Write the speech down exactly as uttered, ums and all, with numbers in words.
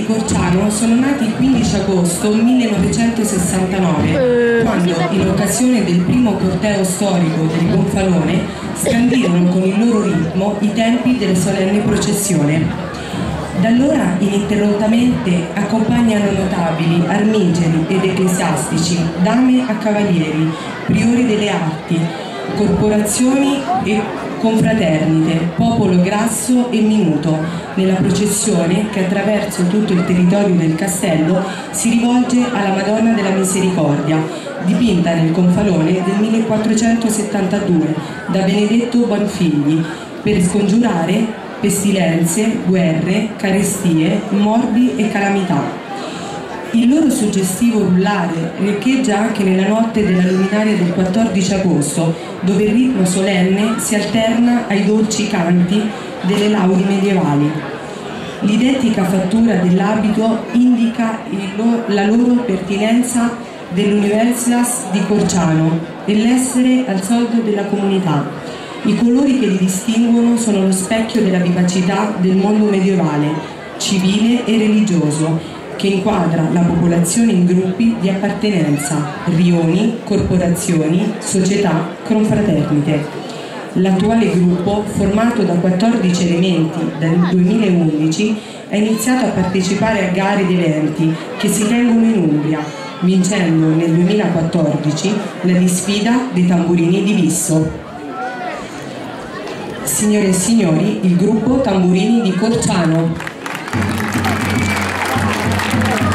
Corciano sono nati il quindici agosto millenovecentosessantanove, quando, in occasione del primo corteo storico del Gonfalone, scandirono con il loro ritmo i tempi della solenne processione. Da allora ininterrottamente accompagnano notabili, armigeri ed ecclesiastici, dame a cavalieri, priori delle arti, corporazioni e confraternite, popolo grasso e minuto, nella processione che attraverso tutto il territorio del castello si rivolge alla Madonna della Misericordia, dipinta nel Gonfalone del millequattrocentosettantadue da Benedetto Bonfigli, per scongiurare pestilenze, guerre, carestie, morbi e calamità. Il loro suggestivo rullare riecheggia anche nella notte della luminaria del quattordici agosto, dove il ritmo solenne si alterna ai dolci canti delle laudi medievali. L'identica fattura dell'abito indica il, la loro pertinenza dell'Universitas di Corciano e l'essere al soldo della comunità. I colori che li distinguono sono lo specchio della vivacità del mondo medievale, civile e religioso, che inquadra la popolazione in gruppi di appartenenza, rioni, corporazioni, società, confraternite. L'attuale gruppo, formato da quattordici elementi dal duemilaundici, ha iniziato a partecipare a gare ed eventi che si tengono in Umbria, vincendo nel duemilaquattordici la disfida dei tamburini di Visso. Signore e signori, il gruppo Tamburini di Corciano.